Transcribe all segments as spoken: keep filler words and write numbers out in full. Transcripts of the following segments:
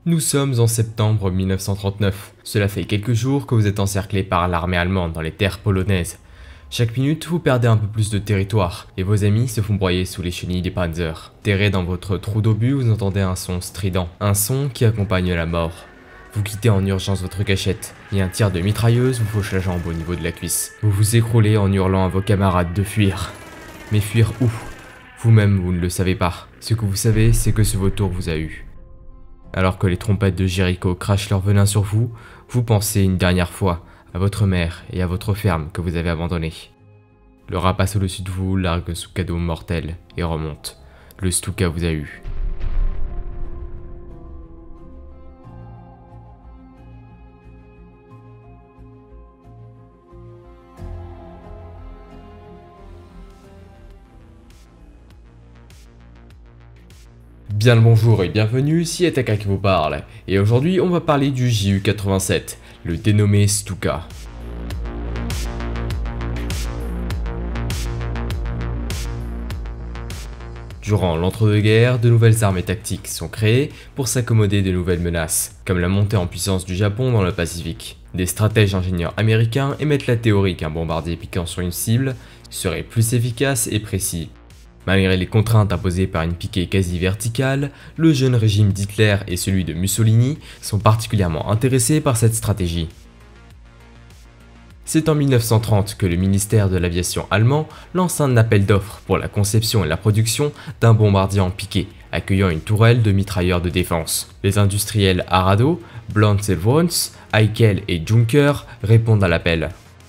Nous sommes en septembre mille neuf cent trente-neuf. Cela fait quelques jours que vous êtes encerclés par l'armée allemande dans les terres polonaises. Chaque minute, vous perdez un peu plus de territoire, et vos amis se font broyer sous les chenilles des Panzers. Terrés dans votre trou d'obus, vous entendez un son strident, un son qui accompagne la mort. Vous quittez en urgence votre cachette, et un tir de mitrailleuse vous fauche la jambe au niveau de la cuisse. Vous vous écroulez en hurlant à vos camarades de fuir. Mais fuir où? Vous-même, vous ne le savez pas. Ce que vous savez, c'est que ce vautour vous a eu. Alors que les trompettes de Jéricho crachent leur venin sur vous, vous pensez une dernière fois à votre mère et à votre ferme que vous avez abandonnée. Le rat passe au-dessus de vous, largue sous cadeau mortel et remonte. Le Stuka vous a eu. Bien le bonjour et bienvenue, ici Ataka qui vous parle, et aujourd'hui on va parler du J U quatre-vingt-sept, le dénommé Stuka. Durant l'entre-deux-guerres, de nouvelles armes et tactiques sont créées pour s'accommoder de nouvelles menaces, comme la montée en puissance du Japon dans le Pacifique. Des stratèges ingénieurs américains émettent la théorie qu'un bombardier piquant sur une cible serait plus efficace et précis. Malgré les contraintes imposées par une piquée quasi verticale, le jeune régime d'Hitler et celui de Mussolini sont particulièrement intéressés par cette stratégie. C'est en mille neuf cent trente que le ministère de l'aviation allemand lance un appel d'offres pour la conception et la production d'un bombardier en piqué, accueillant une tourelle de mitrailleurs de défense. Les industriels Arado, Blanz et Wrons, Heikel et Junker répondent à l'appel.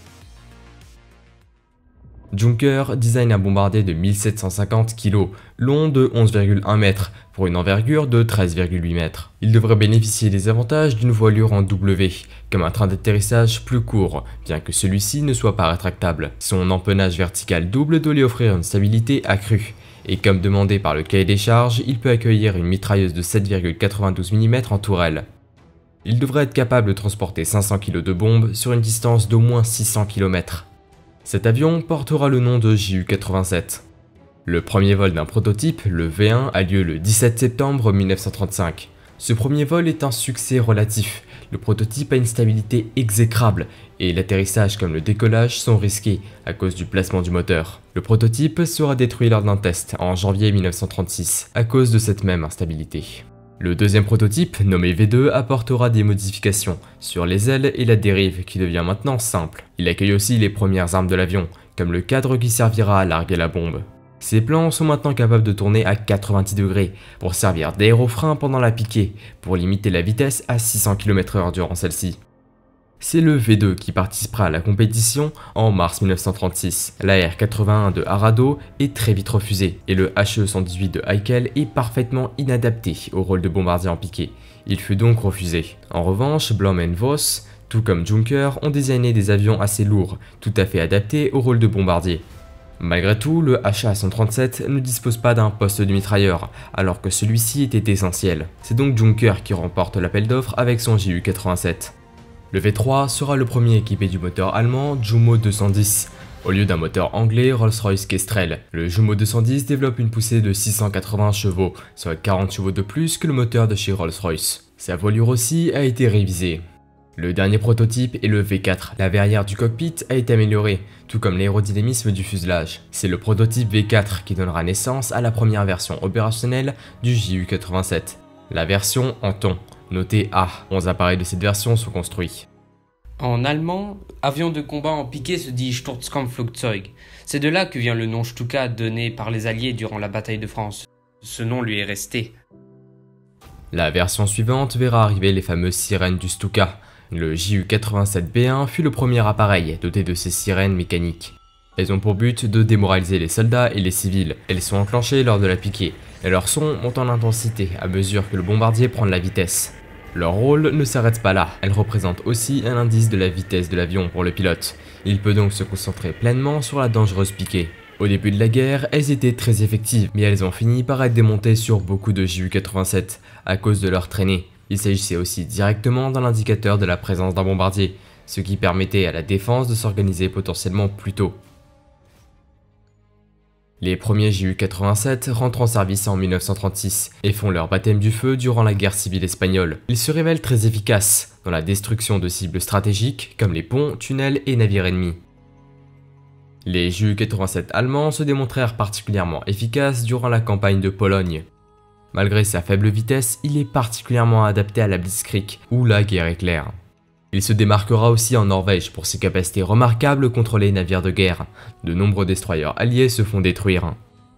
Junker design un bombardier de mille sept cent cinquante kilos, long de onze virgule un mètres, pour une envergure de treize virgule huit mètres. Il devrait bénéficier des avantages d'une voilure en W, comme un train d'atterrissage plus court, bien que celui-ci ne soit pas rétractable. Son empennage vertical double doit lui offrir une stabilité accrue, et comme demandé par le cahier des charges, il peut accueillir une mitrailleuse de sept virgule quatre-vingt-douze millimètres en tourelle. Il devrait être capable de transporter cinq cents kilos de bombes sur une distance d'au moins six cents kilomètres. Cet avion portera le nom de J U quatre-vingt-sept. Le premier vol d'un prototype, le V un, a lieu le dix-sept septembre mille neuf cent trente-cinq. Ce premier vol est un succès relatif. Le prototype a une stabilité exécrable et l'atterrissage comme le décollage sont risqués à cause du placement du moteur. Le prototype sera détruit lors d'un test en janvier mille neuf cent trente-six à cause de cette même instabilité. Le deuxième prototype, nommé V deux, apportera des modifications sur les ailes et la dérive qui devient maintenant simple. Il accueille aussi les premières armes de l'avion, comme le cadre qui servira à larguer la bombe. Ces plans sont maintenant capables de tourner à quatre-vingt-dix degrés pour servir d'aérofrein pendant la piquée, pour limiter la vitesse à six cents kilomètres heure durant celle-ci. C'est le V deux qui participera à la compétition en mars mille neuf cent trente-six. La R quatre-vingt-un de Arado est très vite refusée et le H E cent dix-huit de Heikel est parfaitement inadapté au rôle de bombardier en piqué. Il fut donc refusé. En revanche, Blom et Voss, tout comme Junker, ont designé des avions assez lourds, tout à fait adaptés au rôle de bombardier. Malgré tout, le H A cent trente-sept ne dispose pas d'un poste de mitrailleur, alors que celui-ci était essentiel. C'est donc Junker qui remporte l'appel d'offres avec son J U quatre-vingt-sept. Le V trois sera le premier équipé du moteur allemand Jumo deux cent dix, au lieu d'un moteur anglais Rolls-Royce Kestrel. Le Jumo deux cent dix développe une poussée de six cent quatre-vingts chevaux, soit quarante chevaux de plus que le moteur de chez Rolls-Royce. Sa voilure aussi a été révisée. Le dernier prototype est le V quatre. La verrière du cockpit a été améliorée, tout comme l'aérodynamisme du fuselage. C'est le prototype V quatre qui donnera naissance à la première version opérationnelle du J U quatre-vingt-sept. La version Anton, notée A. onze appareils de cette version sont construits. En allemand, avion de combat en piqué se dit Sturzkampfflugzeug. C'est de là que vient le nom Stuka donné par les Alliés durant la bataille de France. Ce nom lui est resté. La version suivante verra arriver les fameuses sirènes du Stuka. Le J U quatre-vingt-sept B un fut le premier appareil doté de ces sirènes mécaniques. Elles ont pour but de démoraliser les soldats et les civils. Elles sont enclenchées lors de la piquée, et leur son monte en intensité à mesure que le bombardier prend de la vitesse. Leur rôle ne s'arrête pas là, elles représentent aussi un indice de la vitesse de l'avion pour le pilote. Il peut donc se concentrer pleinement sur la dangereuse piquée. Au début de la guerre, elles étaient très effectives, mais elles ont fini par être démontées sur beaucoup de J U quatre-vingt-sept à cause de leur traînée. Il s'agissait aussi directement d'un indicateur de la présence d'un bombardier, ce qui permettait à la défense de s'organiser potentiellement plus tôt. Les premiers Ju quatre-vingt-sept rentrent en service en mille neuf cent trente-six et font leur baptême du feu durant la guerre civile espagnole. Ils se révèlent très efficaces dans la destruction de cibles stratégiques comme les ponts, tunnels et navires ennemis. Les Ju quatre-vingt-sept allemands se démontrèrent particulièrement efficaces durant la campagne de Pologne. Malgré sa faible vitesse, il est particulièrement adapté à la Blitzkrieg ou la guerre éclair. Il se démarquera aussi en Norvège pour ses capacités remarquables contre les navires de guerre. De nombreux destroyers alliés se font détruire.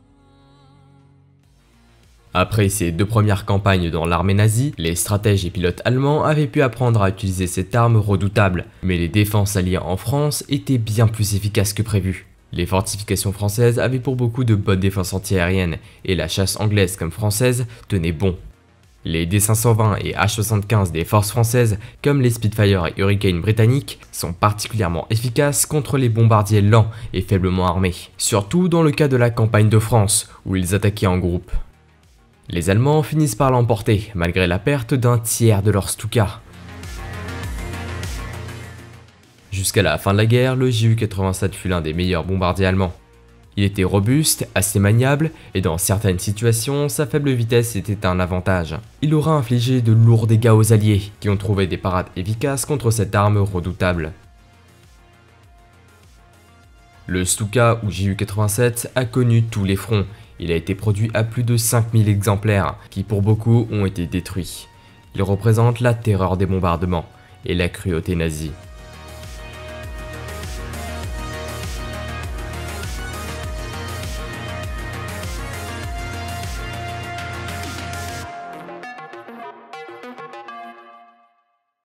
Après ses deux premières campagnes dans l'armée nazie, les stratèges et pilotes allemands avaient pu apprendre à utiliser cette arme redoutable, mais les défenses alliées en France étaient bien plus efficaces que prévu. Les fortifications françaises avaient pour beaucoup de bonnes défenses antiaériennes, et la chasse anglaise comme française tenait bon. Les D cinq cent vingt et H soixante-quinze des forces françaises, comme les Spitfire et Hurricane britanniques, sont particulièrement efficaces contre les bombardiers lents et faiblement armés, surtout dans le cas de la campagne de France, où ils attaquaient en groupe. Les Allemands finissent par l'emporter, malgré la perte d'un tiers de leur Stuka. Jusqu'à la fin de la guerre, le Ju quatre-vingt-sept fut l'un des meilleurs bombardiers allemands. Il était robuste, assez maniable, et dans certaines situations, sa faible vitesse était un avantage. Il aura infligé de lourds dégâts aux alliés, qui ont trouvé des parades efficaces contre cette arme redoutable. Le Stuka ou Ju quatre-vingt-sept a connu tous les fronts. Il a été produit à plus de cinq mille exemplaires, qui pour beaucoup ont été détruits. Il représente la terreur des bombardements et la cruauté nazie.